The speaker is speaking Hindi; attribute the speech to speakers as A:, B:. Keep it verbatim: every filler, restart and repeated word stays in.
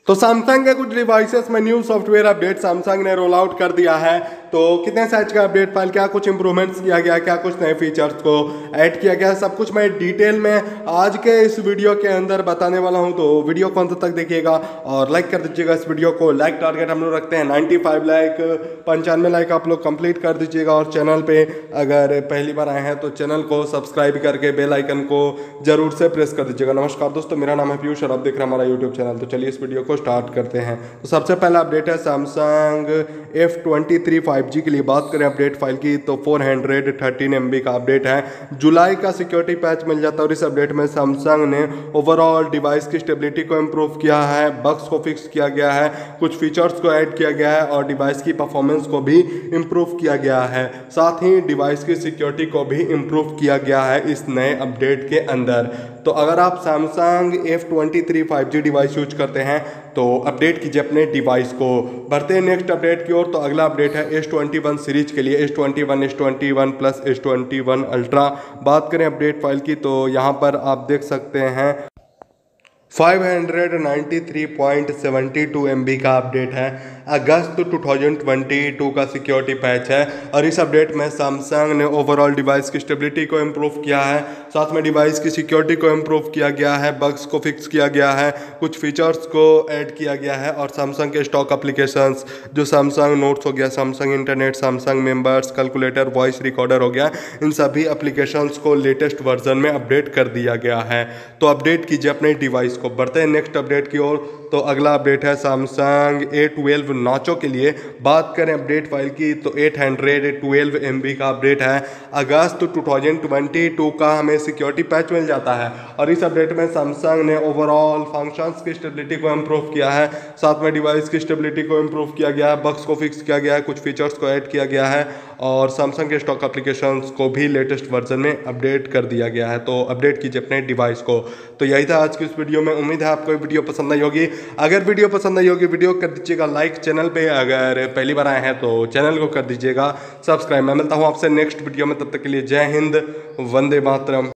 A: तो सैमसंग के कुछ डिवाइसेस में न्यू सॉफ्टवेयर अपडेट सैमसंग ने रोल आउट कर दिया है। तो कितने साइज का अपडेट फाइल, क्या कुछ इंप्रूवमेंट्स किया गया, क्या कुछ नए फीचर्स को ऐड किया गया, सब कुछ मैं डिटेल में आज के इस वीडियो के अंदर बताने वाला हूं। तो वीडियो को अंत तक देखिएगा और लाइक कर दीजिएगा इस वीडियो को। लाइक टारगेट हम लोग रखते हैं पचानवे लाइक, पंचानवे लाइक आप लोग कंप्लीट कर दीजिएगा। और चैनल पे अगर पहली बार आए हैं तो चैनल को सब्सक्राइब करके बेल आइकन को जरूर से प्रेस कर दीजिएगा। नमस्कार दोस्तों, मेरा नाम है पीयूष और आप देख रहे हैं हमारा यूट्यूब चैनल। तो चलिए इस वीडियो को स्टार्ट करते हैं। तो सबसे पहला अपडेट है Samsung F twenty three five G के लिए बात करें अपडेट फाइल की तो four hundred thirteen M B का अपडेट है। जुलाई का सिक्योरिटी पैच मिल जाता है और इस अपडेट में सैमसंग ने ओवरऑल डिवाइस की स्टेबिलिटी को इम्प्रूव किया है, बग्स को फिक्स किया गया है, कुछ फीचर्स को ऐड किया गया है और डिवाइस की परफॉर्मेंस को भी इम्प्रूव किया गया है। साथ ही डिवाइस की सिक्योरिटी को भी इम्प्रूव किया गया है इस नए अपडेट के अंदर। तो अगर आप Samsung F twenty three five G device use करते हैं तो अपडेट कीजिए अपने डिवाइस को। बढ़ते हैं नेक्स्ट अपडेट की ओर। तो अगला अपडेट है एस ट्वेंटी वन सीरीज के लिए, S twenty one, S twenty one plus, S twenty one ultra. बात करें अपडेट फाइल की तो यहाँ पर आप देख सकते हैं five ninety three point seven two M B का अपडेट है। अगस्त टू थाउजेंड ट्वेंटी टू का सिक्योरिटी पैच है और इस अपडेट में सैमसंग ने ओवरऑल डिवाइस की स्टेबिलिटी को इम्प्रूव किया है, साथ में डिवाइस की सिक्योरिटी को इम्प्रूव किया गया है, बग्स को फिक्स किया गया है, कुछ फीचर्स को ऐड किया गया है और सैमसंग के स्टॉक एप्लीकेशंस जो सैमसंग नोट्स हो गया, Samsung internet, Samsung members, calculator, voice recorder हो गया, इन सभी एप्लीकेशंस को लेटेस्ट वर्जन में अपडेट कर दिया गया है। तो अपडेट कीजिए अपने डिवाइस को। बढ़ते हैं नेक्स्ट अपडेट की ओर। तो अगला अपडेट है सैमसंग ए ट्वेल्व नाचो के लिए। बात करें अपडेट फाइल की तो एट ट्वेल्व एम बी का अपडेट है। अगस्त टू थाउजेंड ट्वेंटी टू का हमें सिक्योरिटी पैच मिल जाता है और इस अपडेट में सैमसंग ने ओवरऑल फंक्शंस की स्टेबिलिटी को इम्प्रूव किया है, साथ में डिवाइस की स्टेबिलिटी को इम्प्रूव किया गया है, बग्स को फिक्स किया गया है, कुछ फीचर्स को ऐड किया गया है और सैमसंग के स्टॉक एप्लीकेशंस को भी लेटेस्ट वर्जन में अपडेट कर दिया गया है। तो अपडेट कीजिए अपने डिवाइस को। तो यही था आज की इस वीडियो में। उम्मीद है आपको वीडियो पसंद आई होगी। अगर वीडियो पसंद आई होगी वीडियो कर दीजिएगा लाइक, चैनल पे अगर पहली बार आए हैं तो चैनल को कर दीजिएगा सब्सक्राइब। मैं मिलता हूँ आपसे नेक्स्ट वीडियो में, तब तक के लिए जय हिंद, वंदे मातरम।